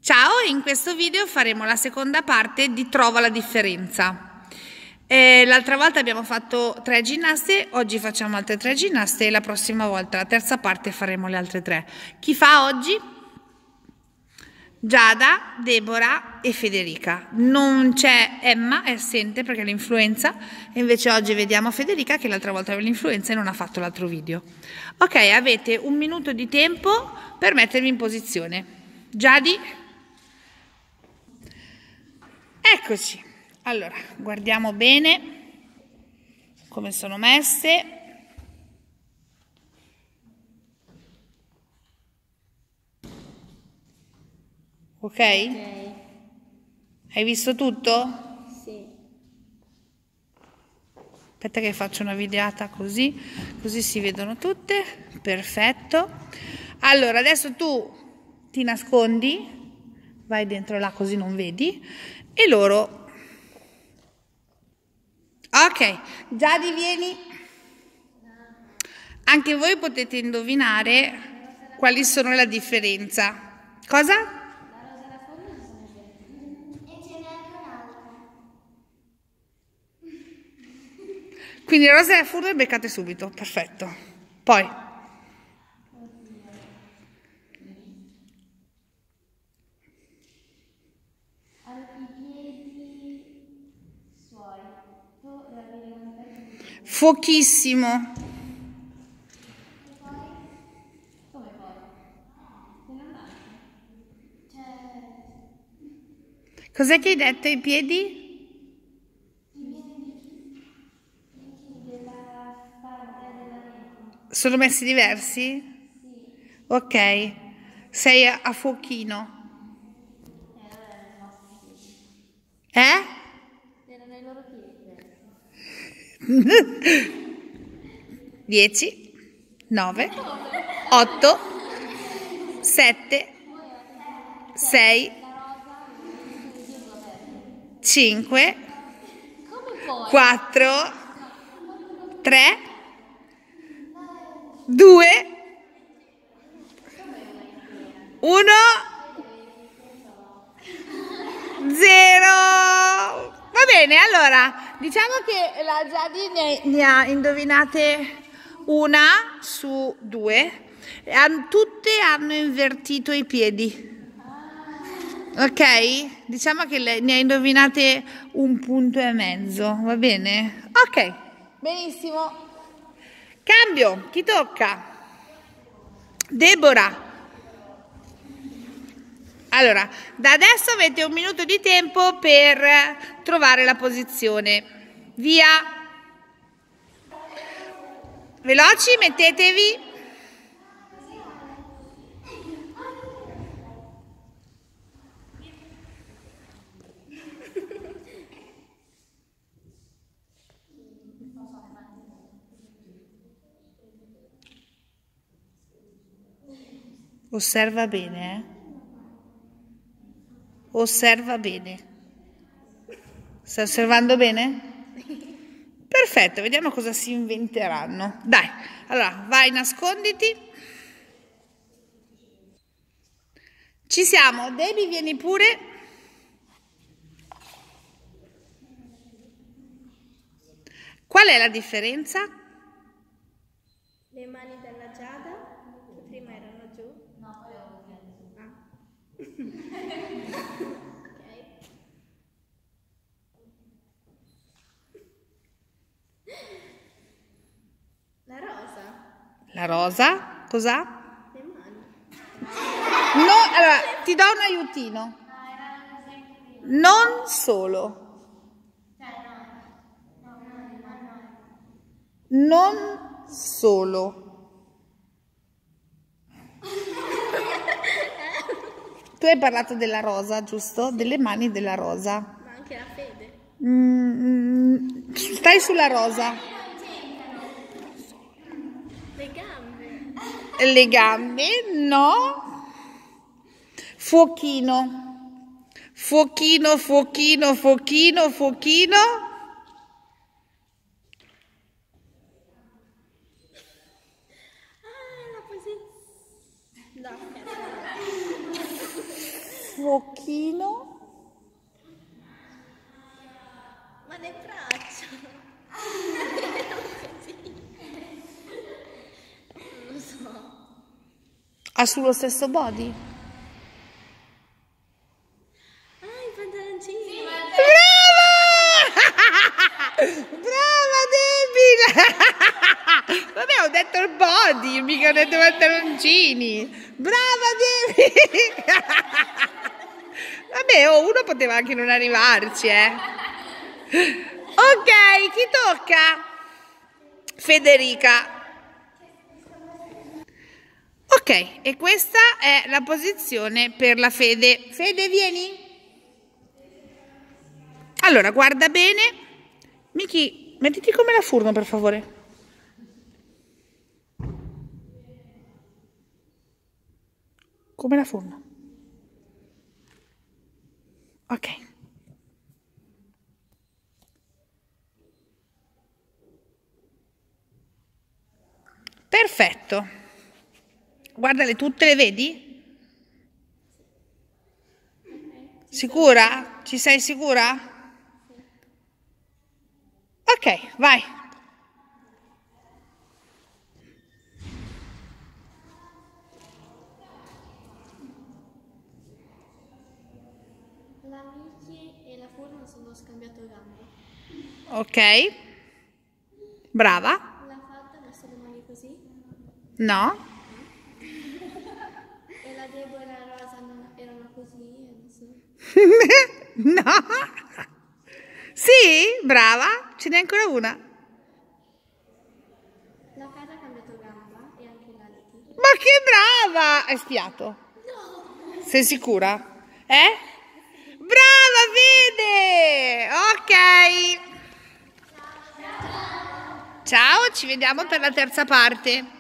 Ciao, in questo video faremo la seconda parte di Trova la differenza. L'altra volta abbiamo fatto 3 ginnaste, oggi facciamo altre 3 ginnaste e la prossima volta, la terza parte, faremo le altre 3. Chi fa oggi? Giada, Deborah e Federica. Non c'è Emma, è assente perché ha l'influenza, e invece oggi vediamo Federica che l'altra volta aveva l'influenza e non ha fatto l'altro video. Ok, avete 1 minuto di tempo per mettervi in posizione. Giadi? Eccoci. Allora, guardiamo bene come sono messe. Ok? Hai visto tutto? Sì. Aspetta che faccio una videata così si vedono tutte. Perfetto. Allora, adesso tu ti nascondi, vai dentro là così non vedi, e loro... Ok, Giadi vieni. Anche voi potete indovinare quali sono la differenza. Cosa? Quindi rosa e furbo beccate subito, perfetto. Poi fuochissimo. Cos'è che hai detto ai piedi? Sono messi diversi? Sì. Ok. Sei a fuochino. Erano i loro piedi. 10, 9, 8, 7, 6, 5, 4, 3, 2, 1, 0. Va bene, allora, diciamo che la Giadi ne ha indovinate una su 2. Tutte hanno invertito i piedi. Ok? Diciamo che ne ha indovinate 1,5 punti, va bene? Ok, benissimo. Cambio, chi tocca? Deborah. Allora, da adesso avete 1 minuto di tempo per trovare la posizione. Via. Veloci, mettetevi. Osserva bene, Osserva bene. Stai osservando bene? Perfetto, vediamo cosa si inventeranno. Dai, allora, vai, nasconditi. Ci siamo. Debbie, vieni pure. Qual è la differenza? Le mani della Giada, che prima erano giù. No, poi ho La rosa. La rosa, cos'ha? Le mani. No, allora, ti do un aiutino. Non solo. Non solo. Tu hai parlato della rosa, giusto? Delle mani della rosa. Ma anche la fede. Stai sulla rosa. Le gambe. Le gambe, no. Fuochino. Fuochino, fuochino, fuochino, fuochino. La posizione. No, fuochino. Ma le braccia. Non lo so. Ha sullo stesso body? Ah, i pantaloncini. Brava Debbie! Vabbè, ho detto il body, mica ho detto i pantaloncini. Brava Debbie! Vabbè, uno poteva anche non arrivarci, Ok, chi tocca? Federica. Ok, e questa è la posizione per la Fede. Fede, vieni. Allora, guarda bene. Miki, mettiti come la furno, per favore. Come la furno. Ok. Perfetto. Guardale tutte, le vedi? Sicura? Ci sei sicura? Ok, vai. La Miki e la Furna sono scambiato gambe. Ok. Brava. L'ha fatta, messo le mani così. No. E la Deborah e la Rosa erano così. E non so. No. Sì, brava. Ce n'è ancora una. La Cara ha cambiato gamba e anche la Leti. Ma che brava! Hai spiato? No! Sei sicura? Brava, Fede! Ok. Ciao, ci vediamo per la terza parte.